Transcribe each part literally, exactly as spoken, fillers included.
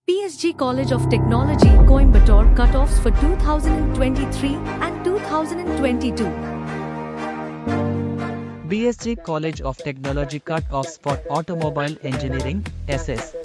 P S G College of Technology Coimbatore cutoffs for two thousand twenty-three and two thousand twenty-two. P S G College of Technology cutoffs for Automobile Engineering, S S.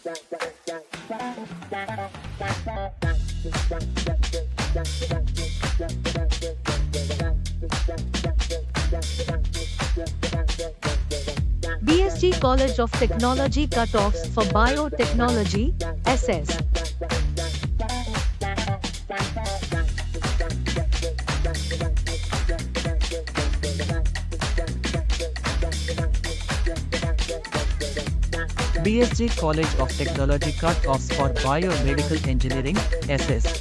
P S G College of Technology cutoffs for Biotechnology, S S. P S G College of Technology cutoffs for Biomedical Engineering, S S.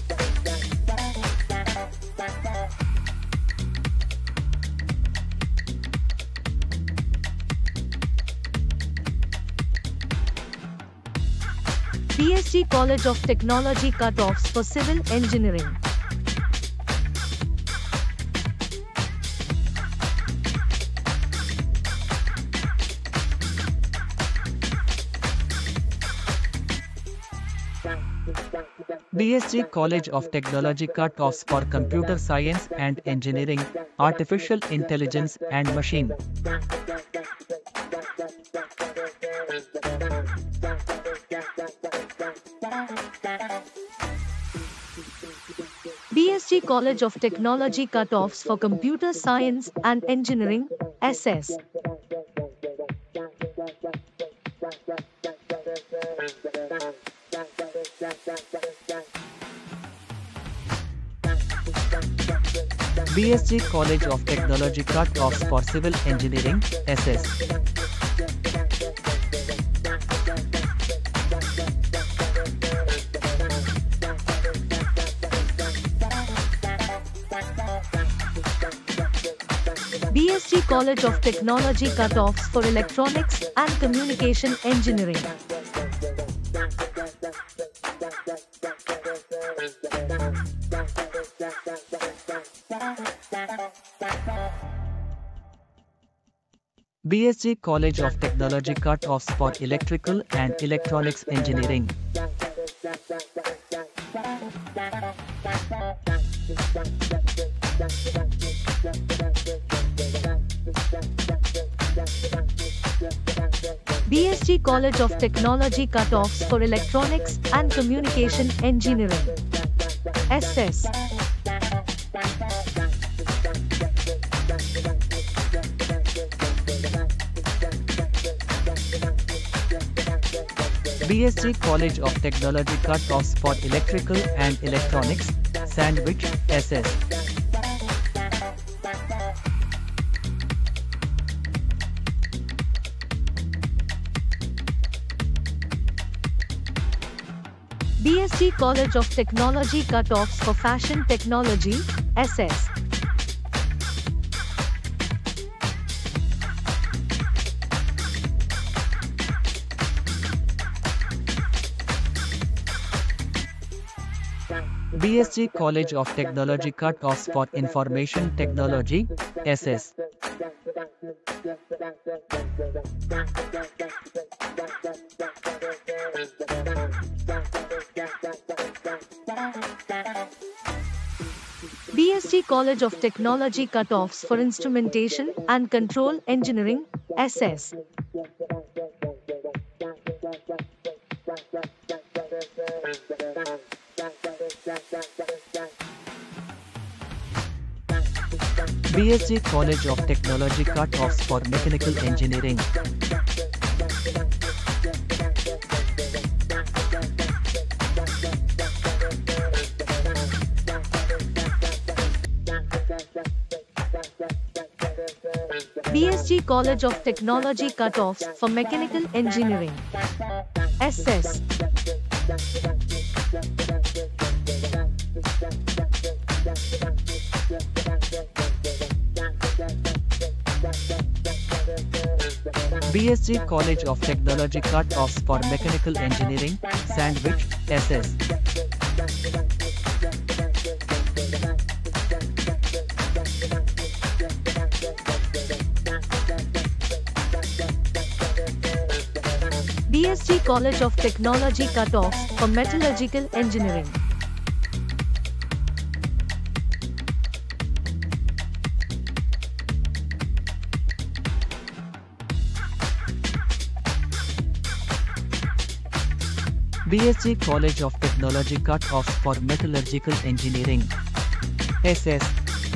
P S G College of Technology cutoffs for Civil Engineering. P S G College of Technology cutoffs for Computer Science and Engineering, Artificial Intelligence and Machine. P S G College of Technology cutoffs for Computer Science and Engineering, S S. P S G College of Technology cutoffs for Civil Engineering, S S. P S G College of Technology cutoffs for Electronics and Communication Engineering. P S G College of Technology cutoffs for Electrical and Electronics Engineering. P S G College of Technology cutoffs for Electronics and Communication Engineering, S S. P S G College of Technology cutoffs for Electrical and Electronics, Sandwich, S S. P S G College of Technology cutoffs for Fashion Technology, S S. P S G College of Technology cutoffs for Information Technology, S S. P S G College of Technology cutoffs for Instrumentation and Control Engineering, S S. P S G College of Technology cutoffs for Mechanical Engineering. P S G College of Technology cutoffs for Mechanical Engineering, S S. P S G College of Technology cutoffs for Mechanical Engineering, Sandwich, S S. P S G G College of Technology cutoffs for metallurgical engineering. P S G College of Technology cutoffs for metallurgical engineering. S S.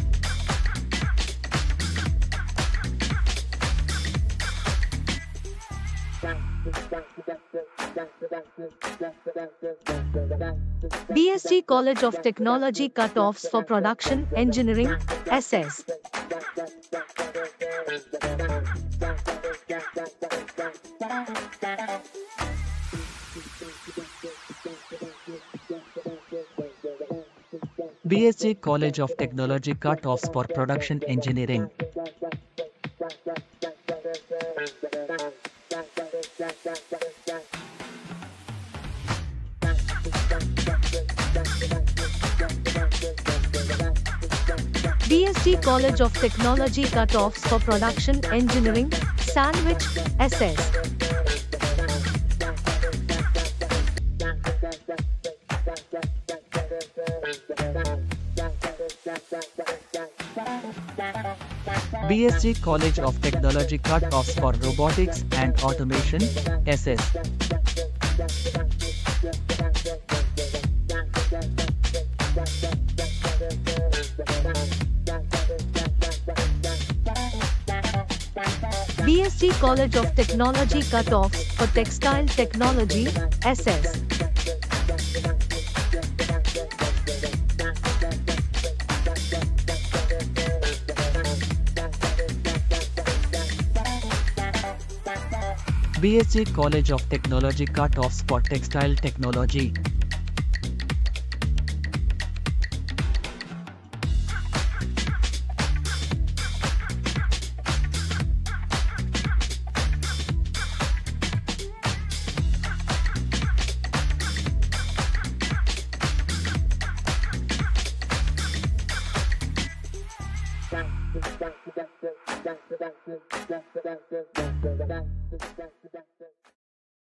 P S G College of Technology cutoffs for production engineering. S S. P S G College of Technology cutoffs for production engineering. P S G College of Technology cutoffs for production engineering. Sandwich. S S. P S G College of Technology cutoffs for robotics and automation. S S. P S G College of Technology cutoffs for textile technology. S S. P S G College of Technology cutoffs for textile technology.